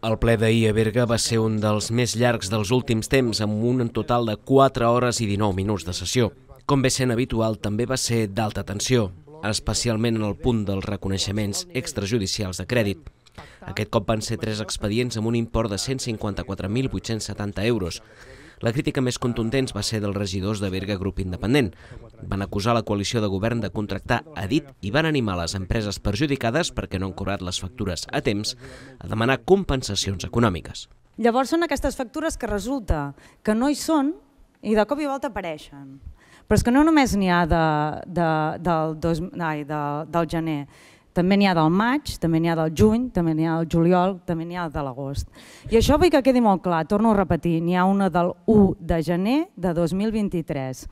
El ple d'ahir a Berga va ser un dels més llargs dels últims temps, amb un total de 4 hores i 19 minuts de sessió. Com bé sent habitual, també va ser d'alta tensió, especialment en el punt dels reconeixements extrajudicials de crèdit. Aquest cop van ser 3 expedients amb un import de 154.870 euros. La crítica més contundent va ser dels regidors de Berga Grup Independent. Van acusar la coalició de govern de contractar a dit i van animar les empreses perjudicades perquè no han cobrat les factures a temps a demanar compensacions econòmiques. Llavors són aquestes factures que resulta que no hi són i de cop i volta apareixen. Però és que no només n'hi ha del gener, també n'hi ha del maig, també n'hi ha del juny, també n'hi ha del juliol, també n'hi ha de l'agost. I això vull que quedi molt clar, torno a repetir, n'hi ha una del 1 de gener de 2023.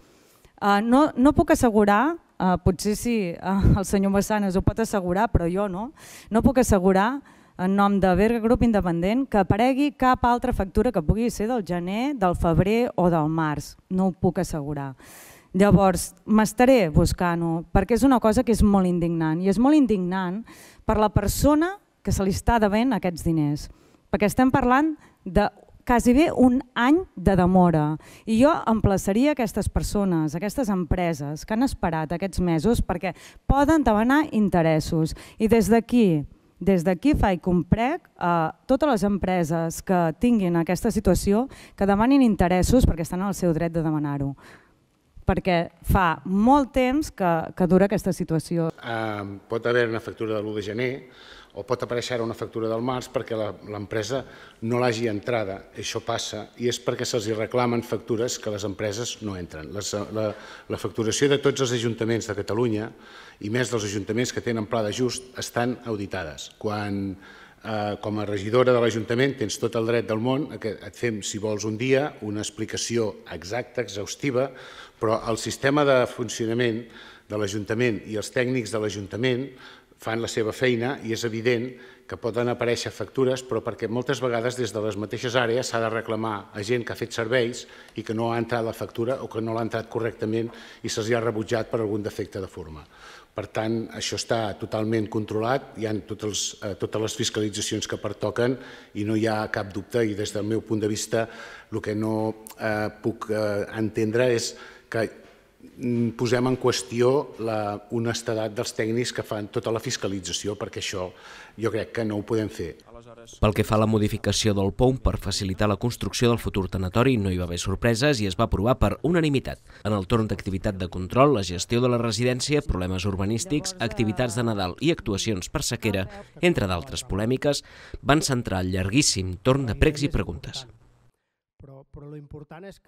No puc assegurar, potser sí, el senyor Massanes ho pot assegurar, però jo no, no puc assegurar en nom de Berga Grup Independent que aparegui cap altra factura que pugui ser del gener, del febrer o del març. No ho puc assegurar. Llavors, m'estaré buscant-ho, perquè és una cosa que és molt indignant, i és molt indignant per la persona que se li està devent aquests diners, perquè estem parlant de quasi bé un any de demora, i jo emplaçaria aquestes persones, aquestes empreses que han esperat aquests mesos perquè poden demanar interessos, i des d'aquí faig un prec a totes les empreses que tinguin aquesta situació que demanin interessos perquè estan en el seu dret de demanar-ho, perquè fa molt temps que dura aquesta situació. Pot haver una factura de l'1 de gener o pot aparèixer una factura del març perquè l'empresa no l'hagi entrada. Això passa i és perquè se'ls reclamen factures que les empreses no entren. La facturació de tots els ajuntaments de Catalunya i més dels ajuntaments que tenen pla d'ajust estan auditades. Quan com a regidora de l'Ajuntament tens tot el dret del món que et fem, si vols un dia, una explicació exacta, exhaustiva, però el sistema de funcionament de l'Ajuntament i els tècnics de l'Ajuntament fan la seva feina i és evident que poden aparèixer factures, però perquè moltes vegades des de les mateixes àrees s'ha de reclamar a gent que ha fet serveis i que no ha entrat la factura o que no l'ha entrat correctament i se'ls ha rebutjat per algun defecte de forma. Per tant, això està totalment controlat, hi ha totes les fiscalitzacions que pertoquen i no hi ha cap dubte, i des del meu punt de vista el que no puc entendre és que posem en qüestió l'honestedat dels tècnics que fan tota la fiscalització, perquè això jo crec que no ho podem fer. Pel que fa a la modificació del POUM per facilitar la construcció del futur tanatori, no hi va haver sorpreses i es va aprovar per unanimitat. En el torn d'activitat de control, la gestió de la residència, problemes urbanístics, activitats de Nadal i actuacions per sequera, entre d'altres polèmiques, van centrar el llarguíssim torn de pregs i preguntes. Però l'important és que